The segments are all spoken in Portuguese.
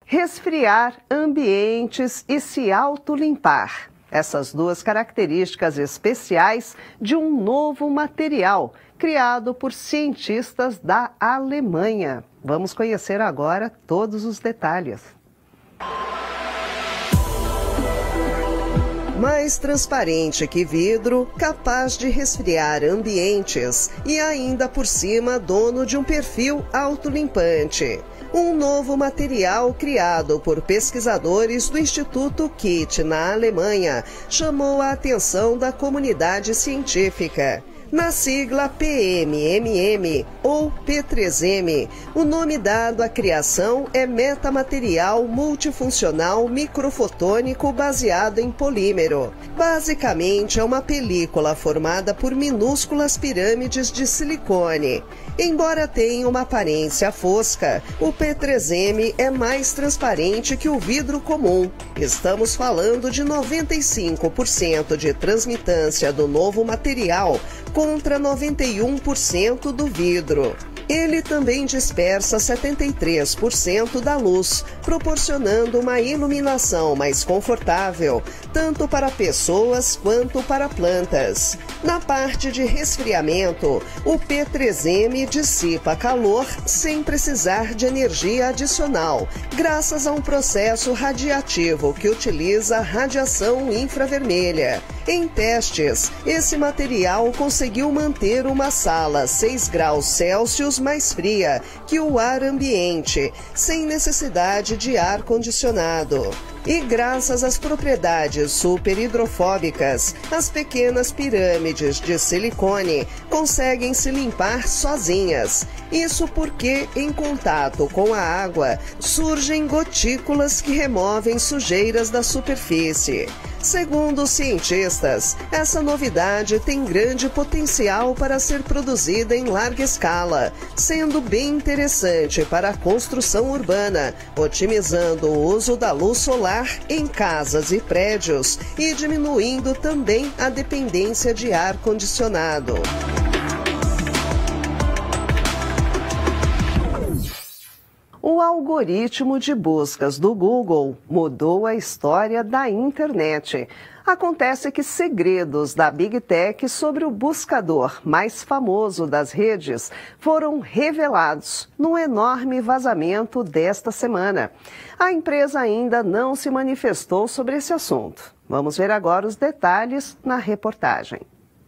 Resfriar ambientes e se autolimpar. Essas duas características especiais de um novo material criado por cientistas da Alemanha. Vamos conhecer agora todos os detalhes. Mais transparente que vidro, capaz de resfriar ambientes e ainda por cima dono de um perfil autolimpante. Um novo material criado por pesquisadores do Instituto KIT na Alemanha chamou a atenção da comunidade científica. Na sigla PMMM ou P3M, o nome dado à criação é metamaterial multifuncional microfotônico baseado em polímero. Basicamente é uma película formada por minúsculas pirâmides de silicone. Embora tenha uma aparência fosca, o P3M é mais transparente que o vidro comum. Estamos falando de 95% de transmitância do novo material, contra 91% do vidro. Ele também dispersa 73% da luz, proporcionando uma iluminação mais confortável, tanto para pessoas quanto para plantas. Na parte de resfriamento, o P3M dissipa calor sem precisar de energia adicional, graças a um processo radiativo que utiliza radiação infravermelha. Em testes, esse material conseguiu manter uma sala 6 graus Celsius mais fria que o ar ambiente, sem necessidade de ar-condicionado. E graças às propriedades superhidrofóbicas, as pequenas pirâmides de silicone conseguem se limpar sozinhas. Isso porque, em contato com a água, surgem gotículas que removem sujeiras da superfície. Segundo os cientistas, essa novidade tem grande potencial para ser produzida em larga escala, sendo bem interessante para a construção urbana, otimizando o uso da luz solar em casas e prédios e diminuindo também a dependência de ar-condicionado. O algoritmo de buscas do Google mudou a história da internet. Acontece que segredos da Big Tech sobre o buscador mais famoso das redes foram revelados num enorme vazamento desta semana. A empresa ainda não se manifestou sobre esse assunto. Vamos ver agora os detalhes na reportagem.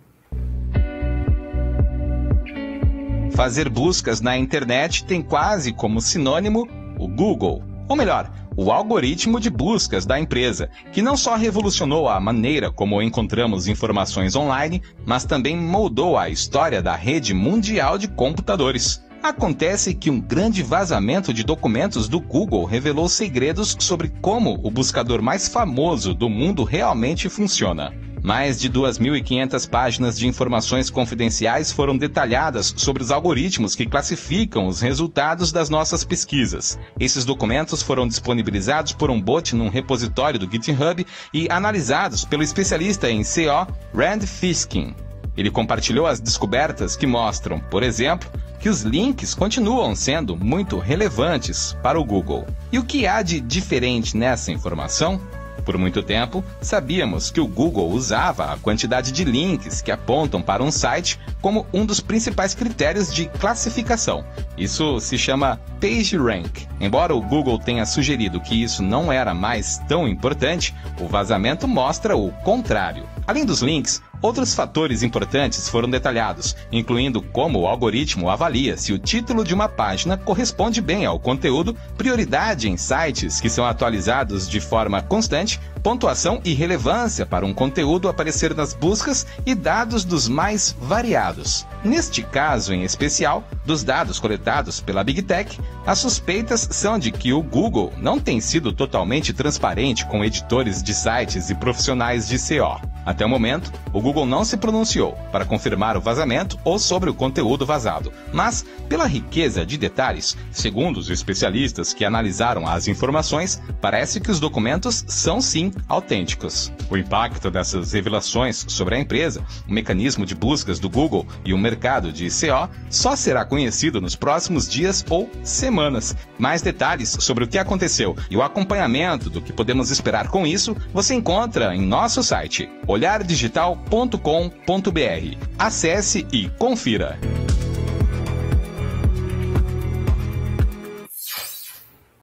Fazer buscas na internet tem quase como sinônimo o Google, ou melhor, o algoritmo de buscas da empresa, que não só revolucionou a maneira como encontramos informações online, mas também moldou a história da rede mundial de computadores. Acontece que um grande vazamento de documentos do Google revelou segredos sobre como o buscador mais famoso do mundo realmente funciona. Mais de 2.500 páginas de informações confidenciais foram detalhadas sobre os algoritmos que classificam os resultados das nossas pesquisas. Esses documentos foram disponibilizados por um bot num repositório do GitHub e analisados pelo especialista em SEO Rand Fishkin. Ele compartilhou as descobertas que mostram, por exemplo, que os links continuam sendo muito relevantes para o Google. E o que há de diferente nessa informação? Por muito tempo, sabíamos que o Google usava a quantidade de links que apontam para um site como um dos principais critérios de classificação. Isso se chama PageRank. Embora o Google tenha sugerido que isso não era mais tão importante, o vazamento mostra o contrário. Além dos links, outros fatores importantes foram detalhados, incluindo como o algoritmo avalia se o título de uma página corresponde bem ao conteúdo, prioridade em sites que são atualizados de forma constante, pontuação e relevância para um conteúdo aparecer nas buscas e dados dos mais variados. Neste caso em especial, dos dados coletados pela Big Tech, as suspeitas são de que o Google não tem sido totalmente transparente com editores de sites e profissionais de SEO. Até o momento, o Google não se pronunciou para confirmar o vazamento ou sobre o conteúdo vazado, mas, pela riqueza de detalhes, segundo os especialistas que analisaram as informações, parece que os documentos são sim sim autênticos. O impacto dessas revelações sobre a empresa, o mecanismo de buscas do Google e o mercado de SEO só será conhecido nos próximos dias ou semanas. Mais detalhes sobre o que aconteceu e o acompanhamento do que podemos esperar com isso, você encontra em nosso site olhardigital.com.br. Acesse e confira.